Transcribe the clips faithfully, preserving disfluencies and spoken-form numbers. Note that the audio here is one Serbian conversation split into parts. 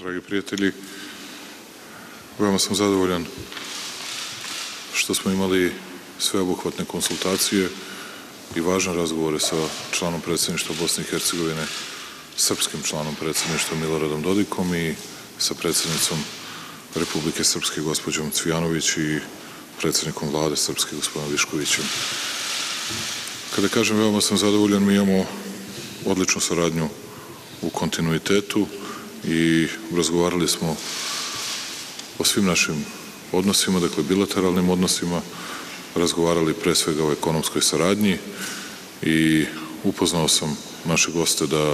Dragi prijatelji, veoma sam zadovoljan što smo imali sveobuhvatne konsultacije i važne razgovore sa članom predsjedništva Bosne i Hercegovine, srpskim članom predsjedništva Miloradom Dodikom i sa predsjednicom Republike Srpske gospođom Cvijanović i predsjednikom vlade Srpske gospodinom Viškovićem. Kada kažem veoma sam zadovoljan, mi imamo odličnu saradnju u kontinuitetu i razgovarali smo o svim našim odnosima, dakle bilateralnim odnosima, razgovarali pre svega o ekonomskoj saradnji i upoznao sam naše goste da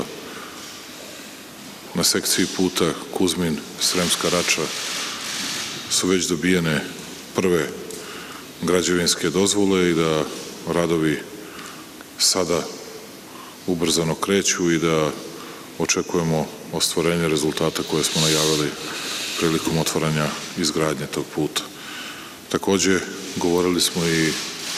na sekciji puta Kuzmin-Sremska Rača su već dobijene prve građevinske dozvole i da radovi sada ubrzano kreću i da očekujemo ostvarenje rezultata koje smo najavili prilikom otvaranja izgradnje tog puta. Takođe, govorili smo i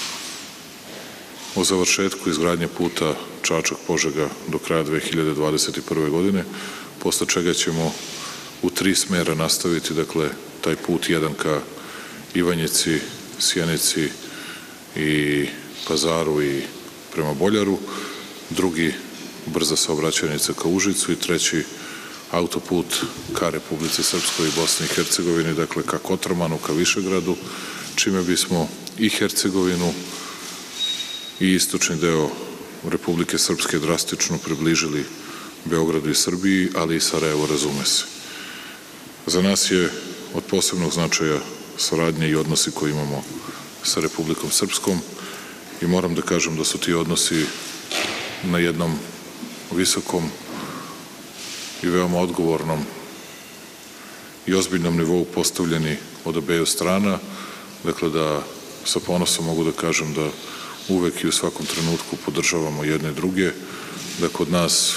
o završetku izgradnje puta Čačak-Požega do kraja dve hiljade dvadeset prve. godine, posle čega ćemo u tri smera nastaviti, dakle, taj put jedan ka Ivanjici, Sjenici i Pazaru i prema Boljaru, drugi brza saobraćajnica ka Užicu i treći autoput ka Republici Srpskoj i Bosni i Hercegovini, dakle ka Kotromanu, ka Višegradu, čime bismo i Hercegovinu i istočni deo Republike Srpske drastično približili Beogradu i Srbiji, ali i Sarajevo, razume se. Za nas je od posebnog značaja saradnje i odnosi koje imamo sa Republikom Srpskom i moram da kažem da su ti odnosi na jednom visokom i veoma odgovornom i ozbiljnom nivou postavljeni od obeju strana, dakle da sa ponosom mogu da kažem da uvek i u svakom trenutku podržavamo jedne druge, da kod nas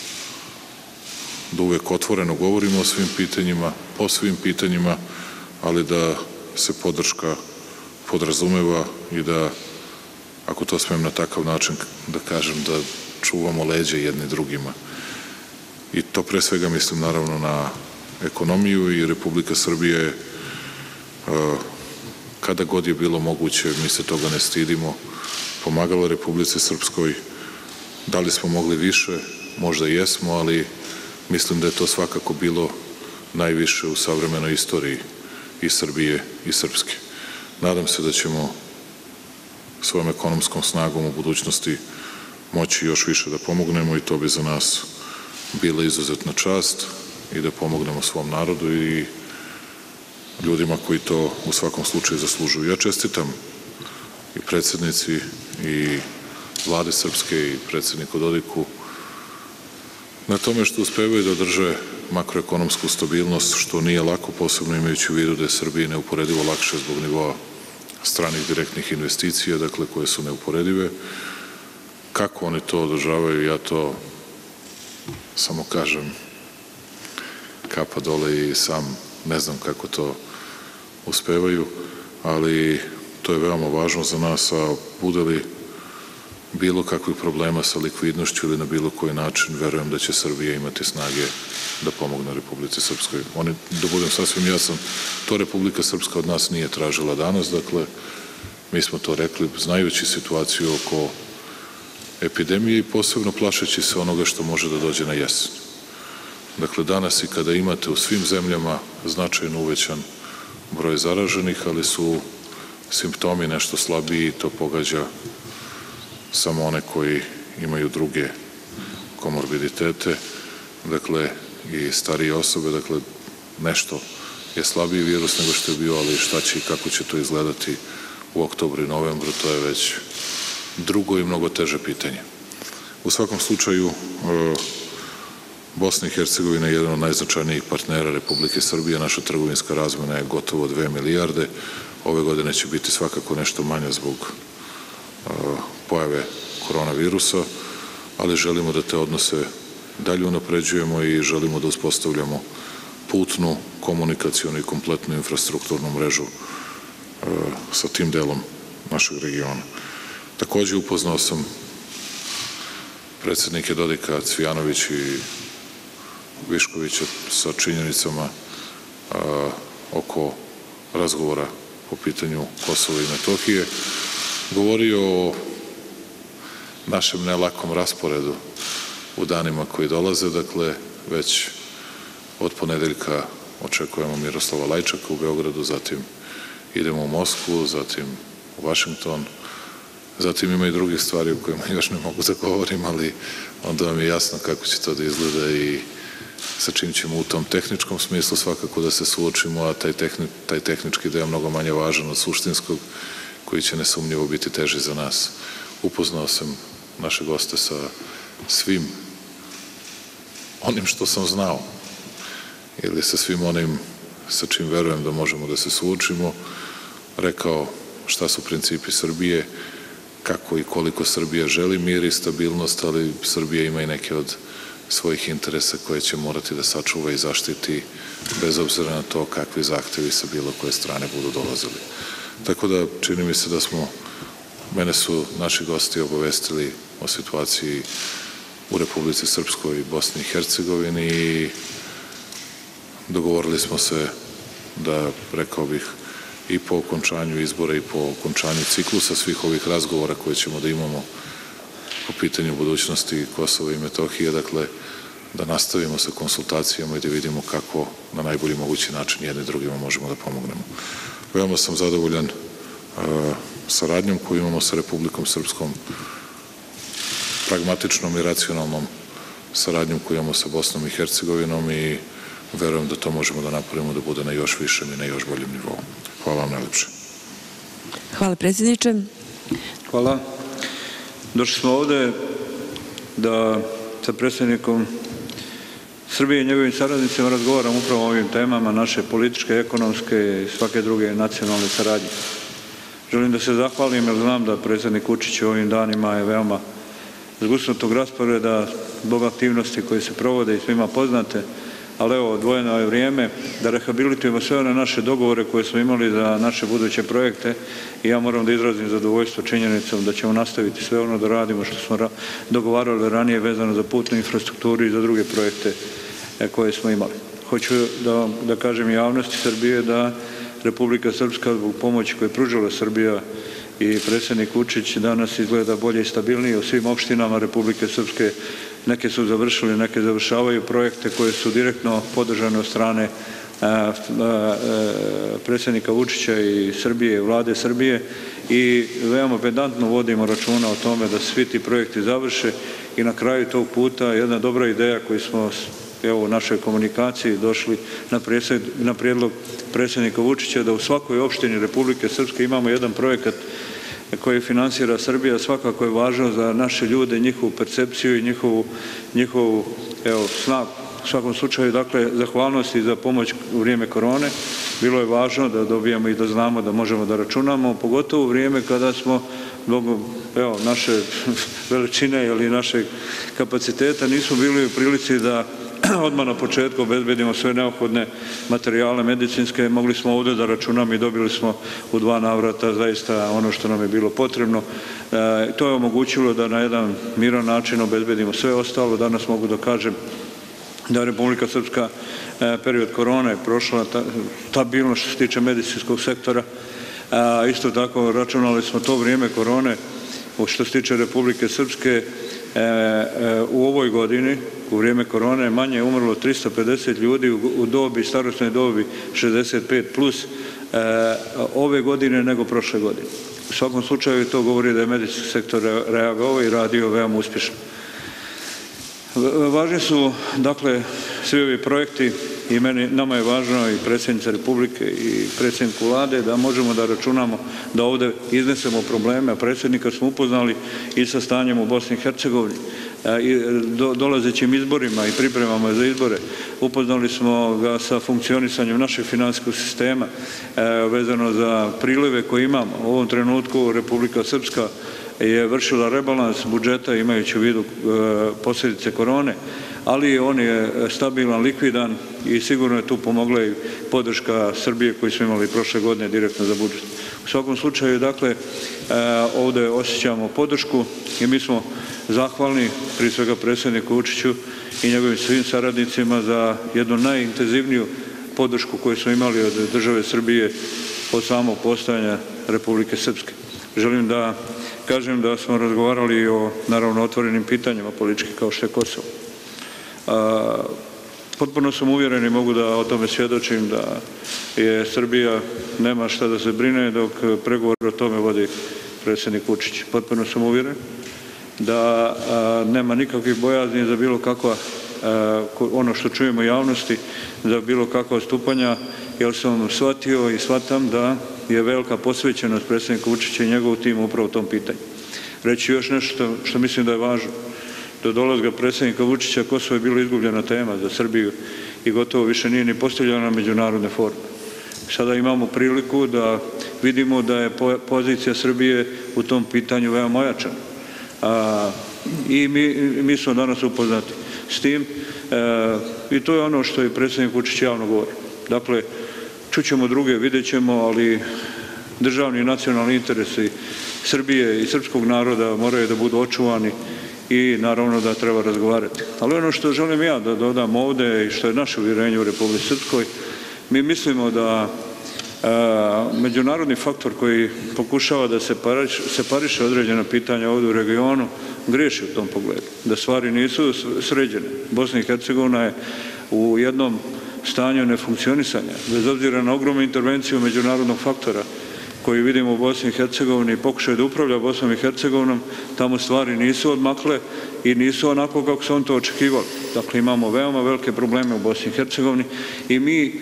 da uvek otvoreno govorimo o svim pitanjima, o svim pitanjima, ali da se podrška podrazumeva i da, ako to smem na takav način da kažem, da čuvamo leđe jedni drugima. I to pre svega mislim naravno na ekonomiju i Republika Srbija je, kada god je bilo moguće, mi se toga ne stidimo, pomagala Republici Srpskoj. Da li smo mogli više? Možda jesmo, ali mislim da je to svakako bilo najviše u savremenoj istoriji i Srbije i Srpske. Nadam se da ćemo svojom ekonomskom snagom u budućnosti moći još više da pomognemo i to bi za nas bila izuzetna čast i da pomognemo svom narodu i ljudima koji to u svakom slučaju zaslužuju. Ja čestitam i predsjednici i vlade Srpske i predsjedniku Dodiku na tome što uspevaju da drže makroekonomsku stabilnost, što nije lako, posebno imajući u vidu da je Srbiji neuporedivo lakše zbog nivoa stranih direktnih investicija, dakle koje su neuporedive. Kako oni to održavaju, ja to samo kažem kapa dole i sam ne znam kako to uspevaju, ali to je veoma važno za nas, a bude li bilo kakvih problema sa likvidnošću ili na bilo koji način, verujem da će Srbija imati snage da pomogne Republici Srpskoj. Oni, da budem sasvim jasan, to Republika Srpska od nas nije tražila danas, dakle, mi smo to rekli znajući situaciju oko epidemije i posebno plašeći se onoga što može da dođe na jesen. Dakle, danas i kada imate u svim zemljama značajno uvećan broj zaraženih, ali su simptomi nešto slabiji, to pogađa samo one koji imaju druge komorbiditete, dakle, i starije osobe, dakle, nešto je slabiji virus nego što je bio, ali šta će i kako će to izgledati u oktobru i novembru, to je već drugo i mnogo teže pitanje. U svakom slučaju, Bosna i Hercegovina je jedan od najznačajnijih partnera Republike Srbije, naša trgovinska razmena je gotovo dve milijarde, ove godine će biti svakako nešto manja zbog pojave koronavirusa, ali želimo da te odnose dalje unapređujemo i želimo da uspostavljamo putnu, komunikacionu i kompletnu infrastrukturnu mrežu sa tim delom našeg regiona. Takođe upoznao sam predsednike Dodika, Cvijanović i Viškovića sa činjenicama a, oko razgovora po pitanju Kosova i Metohije, govorio o našem nelakom rasporedu u danima koji dolaze, dakle već od ponedeljka očekujemo Miroslava Lajčaka u Beogradu, zatim idemo u Moskvu, zatim u Vašington, zatim ima i drugih stvari o kojima još ne mogu da govorim, ali onda vam je jasno kako će to da izgleda i sa čim ćemo u tom tehničkom smislu svakako da se suočimo, a taj, tehni, taj tehnički deo mnogo manje važan od suštinskog, koji će nesumnjivo biti teži za nas. Upoznao sam naše goste sa svim onim što sam znao ili sa svim onim sa čim verujem da možemo da se suočimo, rekao šta su principi Srbije, kako i koliko Srbija želi mir i stabilnost, ali Srbija ima i neke od svojih interesa koje će morati da sačuva i zaštiti bez obzira na to kakvi zahtevi sa bilo koje strane budu dolazili. Tako da čini mi se da smo, mene su naši gosti obavestili o situaciji u Republici Srpskoj i Bosni i Hercegovini i dogovorili smo se da, rekao bih, i po okončanju izbora i po okončanju ciklusa svih ovih razgovora koje ćemo da imamo po pitanju budućnosti Kosova i Metohije, dakle, da nastavimo sa konsultacijama i da vidimo kako na najbolji mogući način jedni drugima možemo da pomognemo. Veoma sam zadovoljan uh, saradnjom koju imamo sa Republikom Srpskom, pragmatičnom i racionalnom saradnjom koju imamo sa Bosnom i Hercegovinom i verujem da to možemo da napravimo da bude na još višem i na još boljem nivou. Hvala vam najlepše. Hvala predsjedniče. Hvala. Došli smo ovde da sa predsjednikom Srbije i njegovim saradnicima razgovaram upravo o ovim temama naše političke, ekonomske i svake druge nacionalne saradnje. Želim da se zahvalim jer znam da predsjednik Vučić u ovim danima je veoma zgusnutog rasporeda zbog aktivnosti koje se provode i svima poznate, ali evo, odvojeno je vrijeme da rehabilitujemo sve one naše dogovore koje smo imali za naše buduće projekte i ja moram da izrazim zadovoljstvo činjenicom da ćemo nastaviti sve ono da radimo što smo dogovarali ranije vezano za putnu infrastrukturu i za druge projekte koje smo imali. Hoću da, da kažem javnosti Srbije da Republika Srpska zbog pomoći koju je pružila Srbija i predsjednik Vučić danas izgleda bolje i stabilnije u svim opštinama Republike Srpske. Neke su završili, neke završavaju projekte koje su direktno podržane od strane a, a, a, predsjednika Vučića i Srbije, vlade Srbije i veoma pedantno vodimo računa o tome da svi ti projekti završe i na kraju tog puta jedna dobra ideja koju smo evo u našoj komunikaciji došli na, presjed, na prijedlog predsjednika Vučića da u svakoj opštini Republike Srpske imamo jedan projekat koji finansira Srbija, svakako je važno za naše ljude, njihovu percepciju i njihovu, njihovu evo, snagu. U svakom slučaju, dakle, zahvalnosti za pomoć u vrijeme korone. Bilo je važno da dobijamo i da znamo da možemo da računamo, pogotovo u vrijeme kada smo zbog evo, naše veličine ili našeg kapaciteta nismo bili u prilici da odmah na početku obezbedimo sve neophodne materijale medicinske, mogli smo ovdje da računamo i dobili smo u dva navrata zaista ono što nam je bilo potrebno. E, to je omogućilo da na jedan miran način obezbedimo sve ostalo. Danas mogu da kažem da je Republika Srpska e, period korone je prošla ta, stabilno što se tiče medicinskog sektora. E, isto tako računali smo to vrijeme korone što se tiče Republike Srpske. E, e, u ovoj godini, u vrijeme korone, manje je umrlo tristo pedeset ljudi u, u dobi, starosnoj dobi šezdeset pet plus e, ove godine nego prošle godine. U svakom slučaju to govori da je medicinski sektor reagovao i radio veoma uspješno. Važni su, dakle, svi ovi projekti i meni, nama je važno i predsjednica Republike i predsjedniku vlade da možemo da računamo da ovdje iznesemo probleme, a predsjednika smo upoznali i sa stanjem u Bosni i Hercegovini i do, dolazećim izborima i pripremama za izbore. Upoznali smo ga sa funkcionisanjem našeg finansijskog sistema e, vezano za prilive koje imamo. U ovom trenutku Republika Srpska je vršila rebalans budžeta imajući u vidu e, posljedice korone, ali on je stabilan, likvidan i sigurno je tu pomogla i podrška Srbije koju smo imali prošle godine direktno za budžet. U svakom slučaju, dakle, e, ovdje osjećamo podršku i mi smo zahvalni prije svega predsjedniku Vučiću i njegovim svim saradnicima za jednu najintenzivniju podršku koju smo imali od države Srbije od samog postojanja Republike Srpske. Želim da kažem da smo razgovarali o, naravno, otvorenim pitanjima politički kao što je Kosovo. A, potpuno sam uvjeren i mogu da o tome svjedočim da je Srbija nema šta da se brine dok pregovor o tome vodi predsjednik Vučić. Potpuno sam uvjeren da a, nema nikakvih bojazni za bilo kakva, a, ono što čujemo u javnosti, za bilo kakva odstupanja, jer sam shvatio i shvatam da je velika posvećenost predsjednika Vučića i njegovog tima upravo u tom pitanju. Reći još nešto što mislim da je važno. Do dolaska predsjednika Vučića Kosovo je bilo izgubljena tema za Srbiju i gotovo više nije ni postavljena na međunarodne forme. Sada imamo priliku da vidimo da je pozicija Srbije u tom pitanju veoma ojačana. A, I mi, mi smo danas upoznati s tim e, i to je ono što je predsjednik Vučić javno govori. Dakle, čućemo druge, vidjet ćemo, ali državni i nacionalni interesi Srbije i srpskog naroda moraju da budu očuvani i naravno da treba razgovarati. Ali ono što želim ja da dodam ovdje i što je naše uvjerenje u Republici Srpskoj, mi mislimo da a, međunarodni faktor koji pokušava da separiš, separiše određena pitanja ovdje u regionu griješi u tom pogledu. Da stvari nisu sređene. Bosna i Hercegovina je u jednom stanju nefunkcionisanja, bez obzira na ogromnu intervenciju međunarodnog faktora koji vidimo u Bosni i Hercegovini i pokušaju da upravlja Bosnom i Hercegovinom, tamo stvari nisu odmakle i nisu onako kako su on to očekivali. Dakle, imamo veoma velike probleme u Bosni i Hercegovini i mi,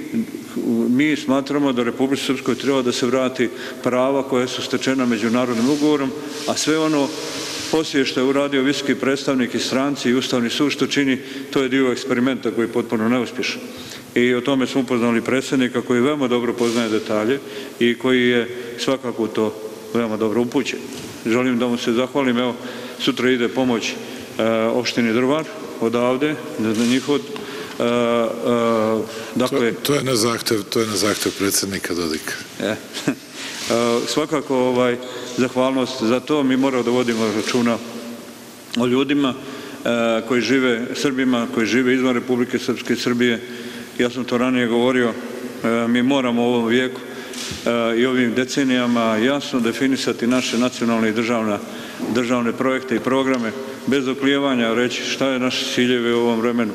mi smatramo da Republici Srpskoj treba da se vrati prava koja su stečena međunarodnim ugovorom, a sve ono poslije što je uradio visoki predstavnik i stranci i Ustavni sud što čini, to je dio eksperimenta koji je potpuno neuspješan. I o tome smo upoznali predsjednika koji veoma dobro poznaje detalje i koji je svakako to veoma dobro upućen. Želim da mu se zahvalim, evo, sutra ide pomoć e, opštini Drvar odavde, za njihov, e, e, dakle... To, to je na zahtev, to je na zahtev predsjednika Dodika. E, e, svakako, ovaj, zahvalnost za to, mi moramo da vodimo računa o ljudima e, koji žive, Srbima, koji žive izvan Republike Srpske i Srbije. Ja sam to ranije govorio, mi moramo u ovom vijeku i ovim decenijama jasno definisati naše nacionalne i državne, državne projekte i programe, bez oklijevanja reći šta je naše ciljeve u ovom vremenu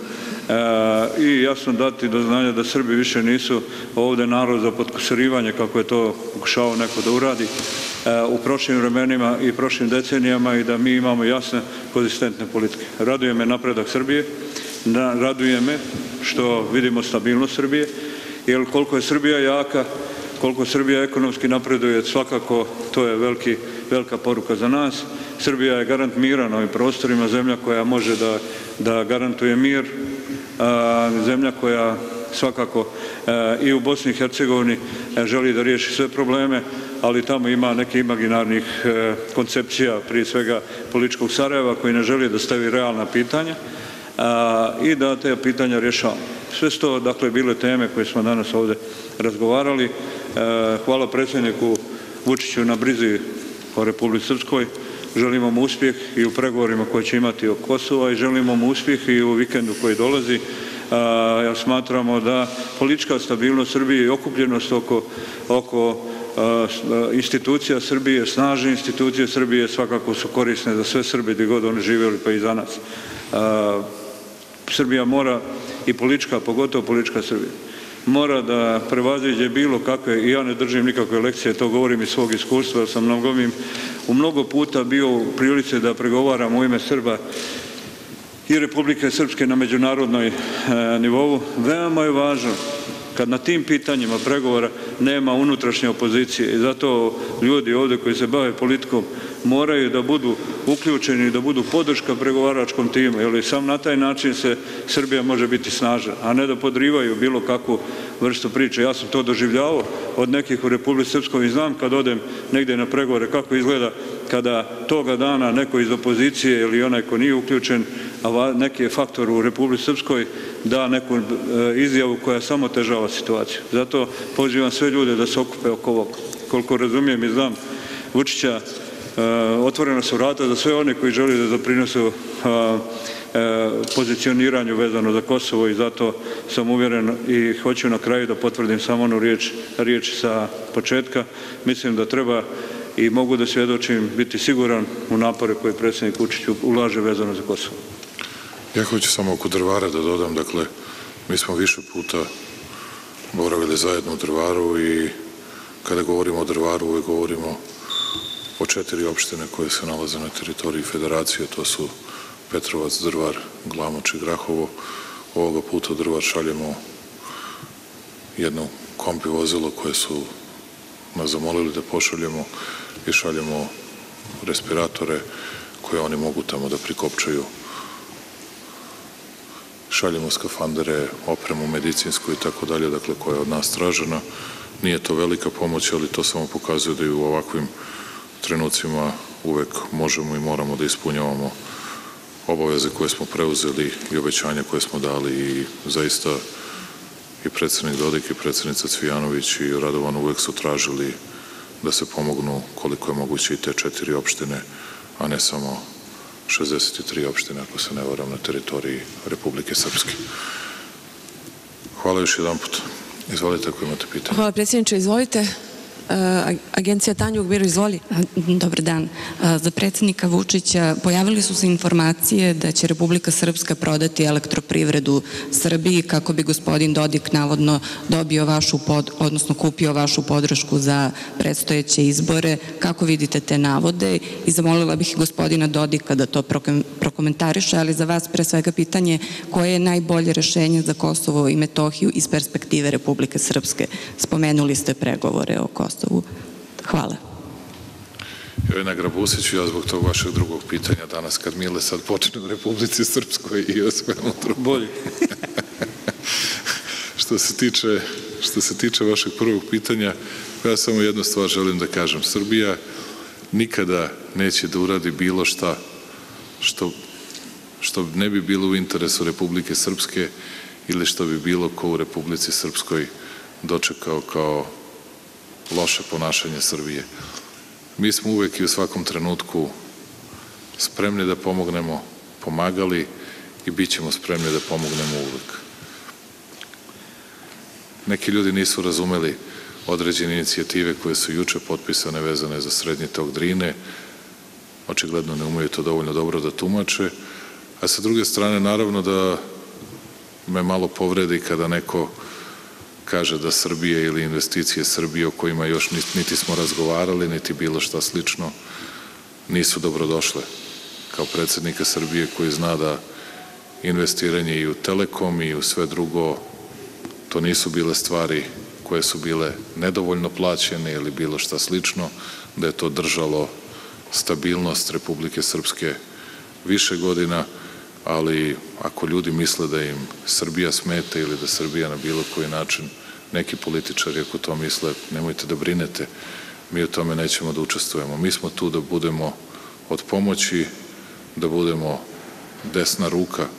i jasno dati do znanja da Srbi više nisu ovdje narod za potkusurivanje, kako je to pokušao neko da uradi u prošlim vremenima i prošlim decenijama i da mi imamo jasne, konzistentne politike. Raduje me napredak Srbije, raduje me što vidimo stabilnost Srbije, jer koliko je Srbija jaka, koliko Srbija ekonomski napreduje, svakako to je veliki, velika poruka za nas. Srbija je garant mira na ovim prostorima, zemlja koja može da, da garantuje mir, a, zemlja koja svakako a, i u Bosni i Hercegovini a, želi da riješi sve probleme, ali tamo ima nekih imaginarnih a, koncepcija, prije svega političkog Sarajeva, koji ne želi da stavi realna pitanja a, i da te pitanja rješavamo. Sve su to, dakle, bile teme koje smo danas ovdje razgovarali. E, hvala predsjedniku Vučiću na brizi o Republici Srpskoj. Želimo mu uspjeh i u pregovorima koje će imati o Kosova i želimo mu uspjeh i u vikendu koji dolazi. E, ja smatramo da politička stabilnost Srbije i okupljenost oko, oko e, institucija Srbije, snažne institucije Srbije svakako su korisne za sve Srbe gdje god oni živjeli, pa i za nas. E, Srbija mora, i politička, pogotovo politička Srbija, mora da prevaziđe bilo kakve, i ja ne držim nikakve lekcije, to govorim iz svog iskustva, jer sam mnogim, u mnogo puta bio u prilici da pregovaram u ime Srba i Republike Srpske na međunarodnoj e, nivou. Veoma je važno kad na tim pitanjima pregovora nema unutrašnje opozicije i zato ljudi ovdje koji se bave politikom moraju da budu uključeni i da budu podrška pregovaračkom timu, jer sam na taj način se Srbija može biti snažna, a ne da podrivaju bilo kakvu vrstu priče. Ja sam to doživljavao od nekih u Republici Srpskoj i znam kad odem negdje na pregovore kako izgleda kada toga dana neko iz opozicije ili onaj ko nije uključen, a neki je faktor u Republici Srpskoj, da neku izjavu koja samo težava situaciju. Zato pozivam sve ljude da se okupe oko ovog. Koliko razumijem i znam Vučića, otvorena su vrata za sve one koji žele da doprinosu pozicioniranju vezano za Kosovo i zato sam uvjeren i hoću na kraju da potvrdim samo onu riječ, riječ sa početka. Mislim da treba i mogu da svjedočim biti siguran u napore koje predsjednik Vučić ulaže vezano za Kosovo. Ja hoću samo oko Drvara da dodam, dakle, mi smo više puta boravili zajedno u Drvaru i kada govorimo o Drvaru uvijek govorimo o četiri opštine koje se nalaze na teritoriji federacije, to su Petrovac, Drvar, Glamoč i Grahovo. Ovoga puta u Drvar šaljemo jedno kombi vozilo koje su nas zamolili da pošaljemo i šaljemo respiratore koje oni mogu tamo da prikopčaju. Šaljemo skafandere, opremu medicinsku i tako dalje, dakle koja je od nas tražena. Nije to velika pomoć, ali to samo pokazuje da i u ovakvim trenucima uvek možemo i moramo da ispunjavamo obaveze koje smo preuzeli i obećanja koje smo dali i zaista i predsednik Dodik i predsednica Cvijanović i Radovan uvek su tražili da se pomognu koliko je moguće i te četiri opštine, a ne samo šezdeset tri opštine, ako se ne varam, na teritoriji Republike Srpske. Hvala još jedan put. Izvolite ako imate pitanje. Hvala predsjedniče, izvolite. Agencija Tanjug Biro, izvoli. Dobar dan. Za predsjednika Vučića pojavili su se informacije da će Republika Srpska prodati Elektroprivredu Srbiji kako bi gospodin Dodik navodno dobio vašu, pod, odnosno kupio vašu podršku za predstojeće izbore. Kako vidite te navode? I zamolila bih gospodina Dodika da to prokomentariše, ali za vas pre svega pitanje koje je najbolje rešenje za Kosovo i Metohiju iz perspektive Republike Srpske. Spomenuli ste pregovore o Kosovu. Hvala. Jovina Grabusić, ja zbog tog vašeg drugog pitanja danas, kad Mile sad počne u Republici Srpskoj i o svemu drugom. Bolje. Što se tiče, što se tiče vašeg prvog pitanja, ja samo jednu stvar želim da kažem. Srbija nikada neće da uradi bilo šta što, što ne bi bilo u interesu Republike Srpske ili što bi bilo ko u Republici Srpskoj dočekao kao loše ponašanje Srbije. Mi smo uvek i u svakom trenutku spremni da pomognemo, pomagali i bit ćemo spremni da pomognemo uvek. Neki ljudi nisu razumeli određene inicijative koje su juče potpisane vezane za srednji tok Drine, očigledno ne umeju to dovoljno dobro da tumače, a sa druge strane naravno da me malo povredi kada neko kaže da Srbije ili investicije Srbije o kojima još niti smo razgovarali, niti bilo šta slično, nisu dobrodošle. Kao predsjednika Srbije koji zna da investiranje i u Telekom i u sve drugo, to nisu bile stvari koje su bile nedovoljno plaćene ili bilo šta slično, da je to držalo stabilnost Republike Srpske više godina, ali ako ljudi misle da im Srbija smeta ili da Srbija na bilo koji način, neki političari ako to misle, nemojte da brinete, mi u tome nećemo da učestvujemo. Mi smo tu da budemo od pomoći, da budemo desna ruka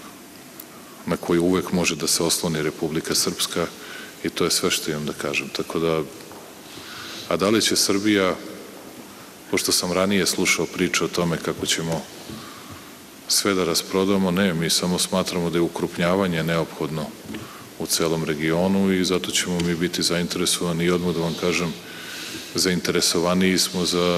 na koju uvek može da se osloni Republika Srpska i to je sve što imam da kažem. Tako da, a da li će Srbija, pošto sam ranije slušao priče o tome kako ćemo sve da rasprodamo, ne, mi samo smatramo da je ukrupnjavanje neophodno u celom regionu i zato ćemo mi biti zainteresovani i odmah da vam kažem, zainteresovaniji smo za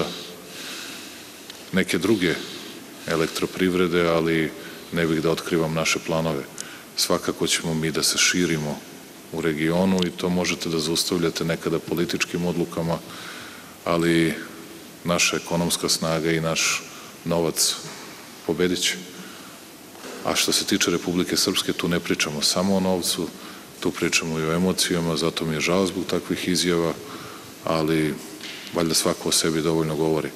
neke druge elektroprivrede, ali ne bih da otkrivam naše planove. Svakako ćemo mi da se širimo u regionu i to možete da zaustavljate nekada političkim odlukama, ali naša ekonomska snaga i naš novac pobedit će. A što se tiče Republike Srpske, tu ne pričamo samo o novcu, tu pričamo i o emocijama, zato mi je žao zbog takvih izjava, ali valjda svako o sebi dovoljno govori.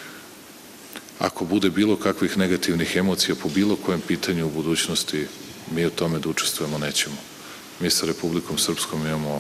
Ako bude bilo kakvih negativnih emocija po bilo kojem pitanju u budućnosti, mi u tome da učestvujemo nećemo. Mi sa Republikom Srpskom imamo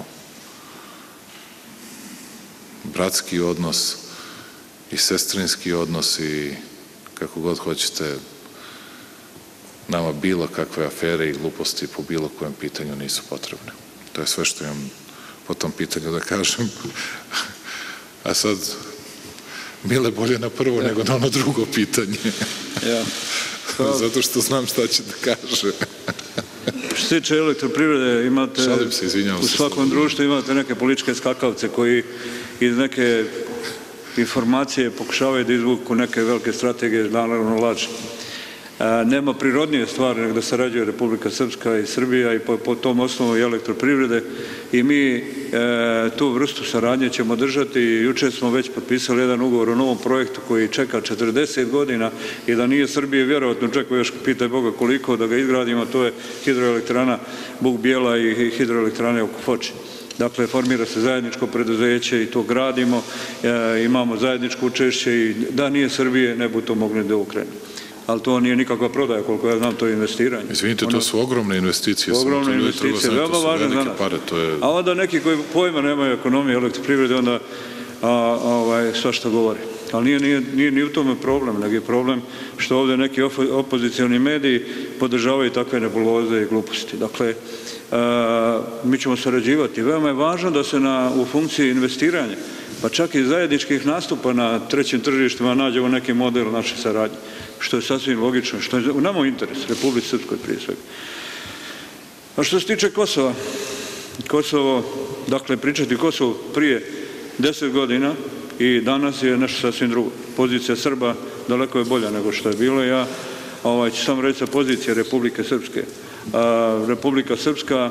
bratski odnos i sestrinski odnos i kako god hoćete, nama bilo kakve afere i gluposti po bilo kojem pitanju nisu potrebne. To je sve što imam po tom pitanju da kažem. A sad, Mile, bolje na prvo nego na ono drugo pitanje. Ja. Zato što znam šta će da kaže. Što se tiče elektroprivrede, imate, Šalim se, izvinjavam u se. svakom društvu imate neke političke skakavce koji iz neke informacije pokušavaju da izvuku neke velike strategije, naravno laž. Nema prirodnije stvari nego da sarađuje Republika Srpska i Srbija i po, po tom osnovu i elektroprivrede i mi e, tu vrstu saradnje ćemo držati. Juče smo već potpisali jedan ugovor o novom projektu koji čeka četrdeset godina i da nije Srbije vjerovatno čeka još, pitaj Boga koliko, da ga izgradimo. To je hidroelektrana Buk Bijela i hidroelektrane oko Foče. Dakle, formira se zajedničko preduzeće i to gradimo, e, imamo zajedničko učešće i da nije Srbije ne bi to mogli da ukrenu. Ali to nije nikakva prodaja, koliko ja znam, to je investiranje. Izvinite, to su ogromne investicije. Ogromne investicije, veoma važne za nas. A onda neki koji pojma nemaju ekonomije, elektroprivrede, onda a, ovaj, svašta govori. Ali nije, nije, nije ni u tome problem, nego je problem što ovdje neki opozicioni mediji podržavaju takve nebuloze i gluposti. Dakle, a, mi ćemo sarađivati. Veoma je važno da se na, u funkciji investiranja, pa čak i zajedničkih nastupa na trećim tržištima nađemo neki model naše saradnje, što je sasvim logično, što je u nama interes, Republici Srpskoj prije svega. A što se tiče Kosova, Kosovo, dakle, pričati Kosovo prije deset godina i danas je nešto sasvim drugo. Pozicija Srba daleko je bolja nego što je bilo. Ja ovaj, ću samo reći sa pozicije Republike Srpske. A, Republika Srpska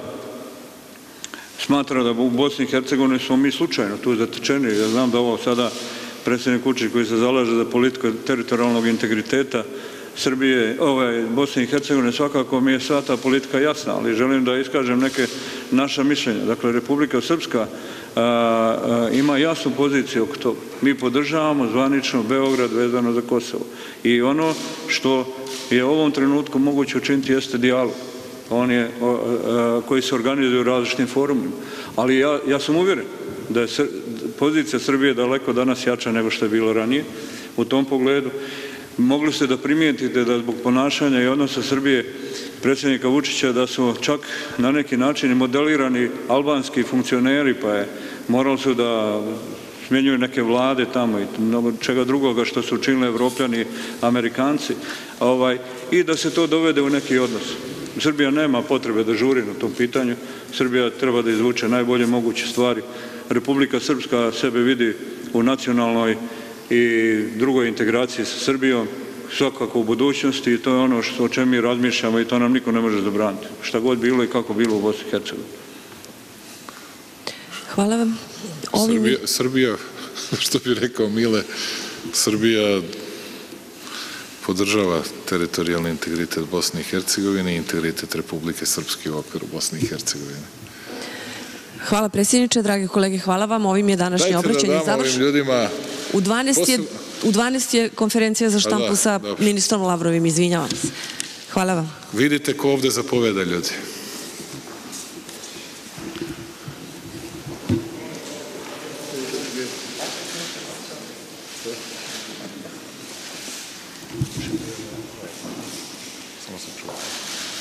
smatra da u Bosni i Hercegovini smo mi slučajno tu zatečeni. Ja znam da ovo sada predsjednik Vučić koji se zalaže za politiku teritorijalnog integriteta Srbije, ovaj, Bosne i Hercegovine, svakako mi je sva ta politika jasna, ali želim da iskažem neke naša mišljenja. Dakle, Republika Srpska a, a, ima jasnu poziciju oko toga. Mi podržavamo zvanično Beograd vezano za Kosovo. I ono što je u ovom trenutku moguće učiniti jeste dijalog. On je, a, a, koji se organizuje u različitim forumima. Ali ja, ja sam uvjeren da je Sr pozicija Srbije daleko danas jača nego što je bilo ranije. U tom pogledu mogli ste da primijetite da zbog ponašanja i odnosa Srbije predsjednika Vučića da su čak na neki način modelirani albanski funkcioneri, pa je morali su da smjenjuju neke vlade tamo i mnogo čega drugoga što su učinili Evropljani, Amerikanci, ovaj, i da se to dovede u neki odnos. Srbija nema potrebe da žuri na tom pitanju. Srbija treba da izvuče najbolje moguće stvari. Republika Srpska sebe vidi u nacionalnoj i drugoj integraciji sa Srbijom, svakako u budućnosti, i to je ono što, o čemu mi razmišljamo i to nam niko ne može zabraniti. Šta god bilo i kako bilo u Bosni i Hercegovini. Hvala vam. Ovim... Srbija, Srbija, što bi rekao Mile, Srbija podržava teritorijalni integritet Bosne i Hercegovine i integritet Republike Srpske u okviru Bosne i Hercegovine. Hvala predsjedniče, dragi kolege, hvala vam. Ovim je današnje obraćanje završeno. Ljudima... U dvanaest je, u dvanaest je konferencija za štampu da, sa dobro. Ministrom Lavrovim, izvinjavam se. Hvala vam. Vidite ko ovde zapoveda, ljudi. Samo se čuo.